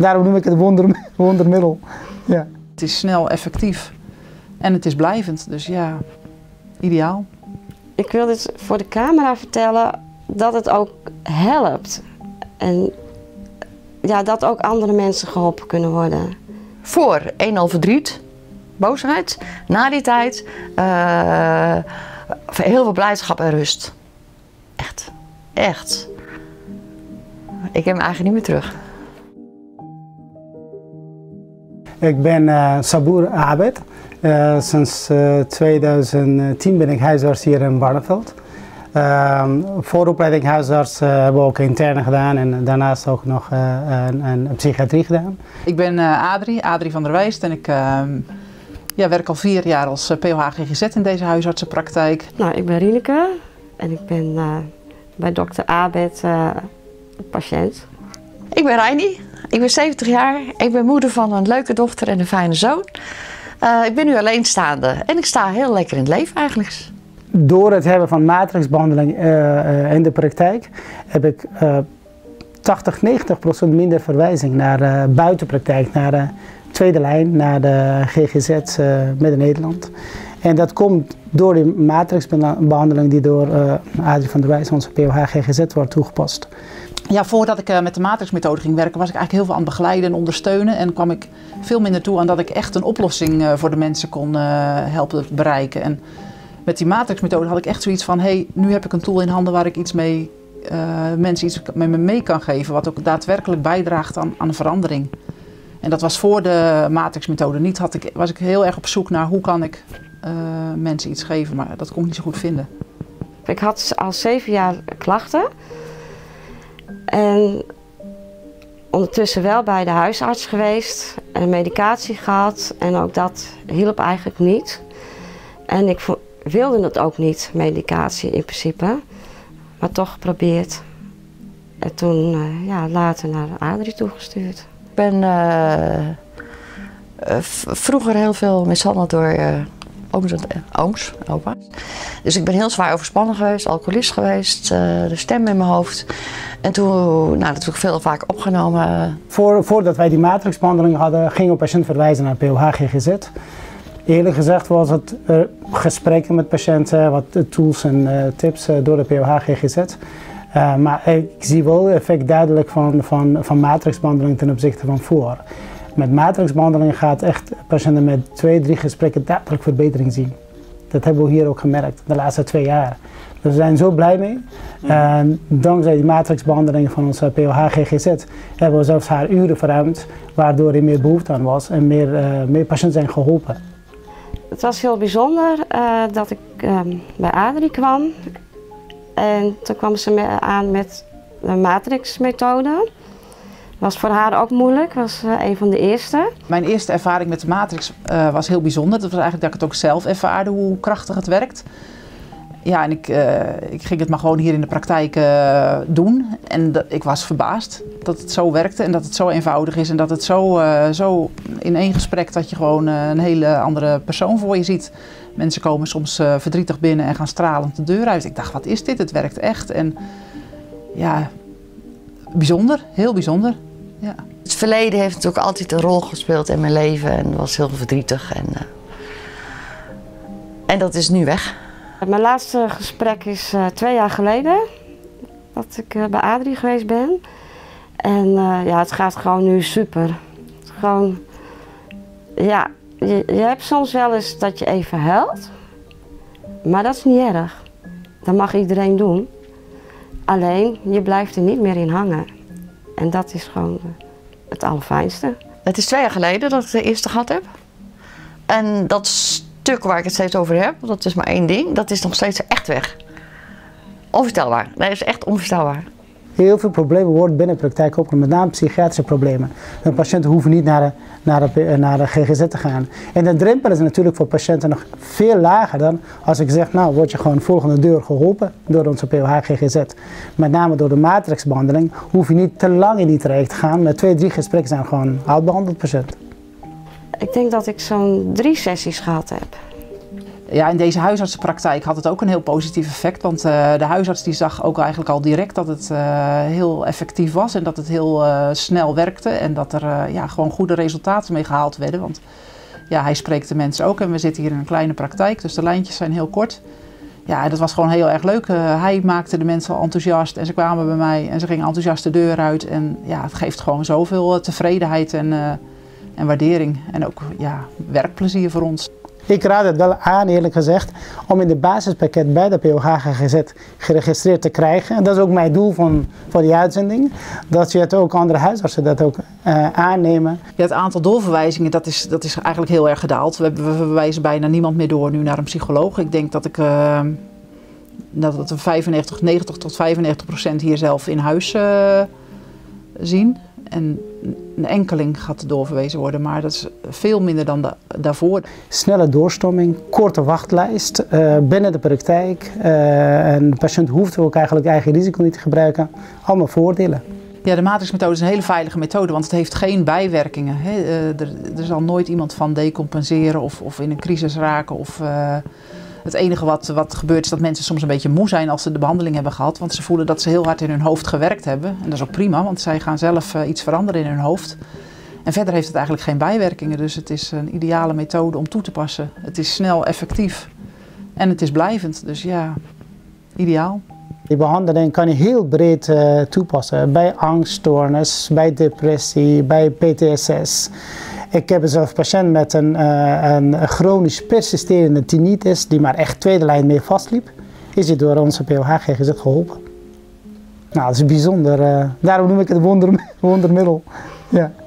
Daarom noem ik het wondermiddel. Ja. Het is snel, effectief en het is blijvend, dus ja, ideaal. Ik wil dit voor de camera vertellen dat het ook helpt. En ja, dat ook andere mensen geholpen kunnen worden. Voor 1-0 verdriet, boosheid, na die tijd heel veel blijdschap en rust. Echt, echt. Ik heb hem eigenlijk niet meer terug. Ik ben Sabour Abed. Sinds 2010 ben ik huisarts hier in Barneveld. Vooropleiding huisarts hebben we ook interne gedaan en daarnaast ook nog een psychiatrie gedaan. Ik ben Adrie van der Wijst en ik werk al 4 jaar als POH-GGZ in deze huisartsenpraktijk. Nou, ik ben Rieneke en ik ben bij dokter Abed patiënt. Ik ben Reini, ik ben 70 jaar, ik ben moeder van een leuke dochter en een fijne zoon. Ik ben nu alleenstaande en ik sta heel lekker in het leven eigenlijk. Door het hebben van matrixbehandeling in de praktijk heb ik 80–90% minder verwijzing naar buitenpraktijk, naar de tweede lijn, naar de GGZ Midden-Nederland. En dat komt door die matrixbehandeling die door Adrie van der Wijs, onze POH-GGZ, wordt toegepast. Ja, voordat ik met de matrixmethode ging werken was ik eigenlijk heel veel aan het begeleiden en ondersteunen. En kwam ik veel minder toe aan dat ik echt een oplossing voor de mensen kon helpen bereiken. En met die matrixmethode had ik echt zoiets van, hey, nu heb ik een tool in handen waar ik iets mee, mensen iets met me mee kan geven. Wat ook daadwerkelijk bijdraagt aan een verandering. En dat was voor de matrixmethode niet. Was ik heel erg op zoek naar hoe kan ik mensen iets geven, maar dat kon ik niet zo goed vinden. Ik had al 7 jaar klachten. En ondertussen wel bij de huisarts geweest en medicatie gehad en ook dat hielp eigenlijk niet. En ik wilde het ook niet, medicatie in principe, maar toch geprobeerd. En toen later naar Adrie toegestuurd. Ik ben vroeger heel veel mishandeld door ooms en opa's. Dus ik ben heel zwaar overspannen geweest, alcoholist geweest, de stem in mijn hoofd. En toen, natuurlijk veel vaak opgenomen. Voordat wij die matrixbehandeling hadden, ging een patiënt verwijzen naar POH-GGZ. Eerlijk gezegd was het gesprekken met patiënten, wat tools en tips door de POH-GGZ. Maar ik zie wel het effect duidelijk van matrixbehandeling ten opzichte van voor. Met matrixbehandeling gaat echt patiënten met 2–3 gesprekken duidelijk verbetering zien. Dat hebben we hier ook gemerkt de laatste 2 jaar. Dus we zijn zo blij mee. En dankzij die matrixbehandeling van onze POH-GGZ hebben we zelfs haar uren verruimd, waardoor er meer behoefte aan was en meer patiënten zijn geholpen. Het was heel bijzonder dat ik bij Adrie kwam. En toen kwam ze aan met de matrixmethode. Was voor haar ook moeilijk, was een van de eerste. Mijn eerste ervaring met de matrix was heel bijzonder. Dat was eigenlijk dat ik het ook zelf ervaarde hoe krachtig het werkt. Ja, en ik ging het maar gewoon hier in de praktijk doen. En ik was verbaasd dat het zo werkte en dat het zo eenvoudig is. En dat het zo in 1 gesprek dat je gewoon een hele andere persoon voor je ziet. Mensen komen soms verdrietig binnen en gaan stralend de deur uit. Ik dacht, wat is dit? Het werkt echt. En ja, bijzonder, heel bijzonder. Ja. Het verleden heeft natuurlijk altijd een rol gespeeld in mijn leven en was heel verdrietig. En dat is nu weg. Mijn laatste gesprek is 2 jaar geleden dat ik bij Adrie geweest ben. En het gaat gewoon nu super. Gewoon, ja, je hebt soms wel eens dat je even huilt, maar dat is niet erg. Dat mag iedereen doen. Alleen, je blijft er niet meer in hangen. En dat is gewoon het allerfijnste. Het is 2 jaar geleden dat ik de eerste gehad heb. En dat stuk waar ik het steeds over heb, dat is maar 1 ding, dat is nog steeds echt weg. Onvoorstelbaar. Dat is echt onvoorstelbaar. Heel veel problemen worden binnen de praktijk opgenomen, met name psychiatrische problemen. De patiënten hoeven niet naar de GGZ te gaan. En de drempel is natuurlijk voor patiënten nog veel lager dan als ik zeg, nou word je gewoon volgende deur geholpen door onze POH-GGZ. Met name door de matrixbehandeling hoef je niet te lang in die traject te gaan. Met 2–3 gesprekken zijn gewoon oud behandeld patiënt. Ik denk dat ik zo'n 3 sessies gehad heb. Ja, in deze huisartsenpraktijk had het ook een heel positief effect. Want de huisarts die zag ook eigenlijk al direct dat het heel effectief was. En dat het heel snel werkte. En dat er gewoon goede resultaten mee gehaald werden. Want ja, hij spreekt de mensen ook. En we zitten hier in een kleine praktijk. Dus de lijntjes zijn heel kort. Ja, dat was gewoon heel erg leuk. Hij maakte de mensen al enthousiast. En ze kwamen bij mij en ze gingen enthousiast de deur uit. En ja, het geeft gewoon zoveel tevredenheid en waardering. En ook werkplezier voor ons. Ik raad het wel aan, eerlijk gezegd, om in de basispakket bij de POH GGZ geregistreerd te krijgen. En dat is ook mijn doel van die uitzending. Dat je het ook andere huisartsen dat ook aannemen. Ja, het aantal doorverwijzingen dat is eigenlijk heel erg gedaald. We verwijzen bijna niemand meer door nu naar een psycholoog. Ik denk dat dat we 90 tot 95% hier zelf in huis zien. En een enkeling gaat doorverwezen worden, maar dat is veel minder dan daarvoor. Snelle doorstroming, korte wachtlijst binnen de praktijk. En de patiënt hoeft ook eigenlijk eigen risico niet te gebruiken. Allemaal voordelen. Ja, de matrixmethode is een hele veilige methode, want het heeft geen bijwerkingen. Er zal nooit iemand van decompenseren of in een crisis raken. Het enige wat gebeurt is dat mensen soms een beetje moe zijn als ze de behandeling hebben gehad. Want ze voelen dat ze heel hard in hun hoofd gewerkt hebben. En dat is ook prima, want zij gaan zelf iets veranderen in hun hoofd. En verder heeft het eigenlijk geen bijwerkingen. Dus het is een ideale methode om toe te passen. Het is snel, effectief en het is blijvend. Dus ja, ideaal. Die behandeling kan je heel breed toepassen. Bij angststoornis, bij depressie, bij PTSS. Ik heb zelf een patiënt met een chronisch persisterende tinnitus die maar echt tweede lijn mee vastliep. Is hij door onze POH GGZ geholpen. Nou, dat is bijzonder. Daarom noem ik het wondermiddel. Ja.